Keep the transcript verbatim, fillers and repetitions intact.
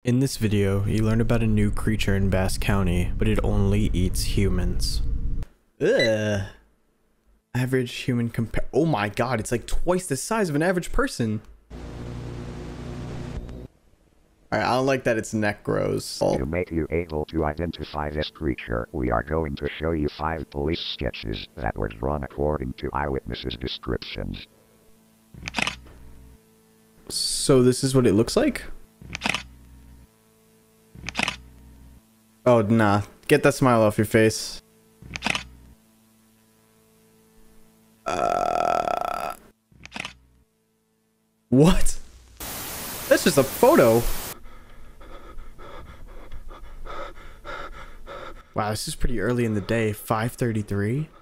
In this video, you learn about a new creature in Bass County, but it only eats humans. Ugh. Average human compare- Oh my god, it's like twice the size of an average person. Alright, I don't like that its neck grows. To make you able to identify this creature, we are going to show you five police sketches that were drawn according to eyewitnesses' descriptions. So this is what it looks like? Oh, nah. Get that smile off your face. Uh... What? That's just a photo. Wow, this is pretty early in the day. five thirty-three?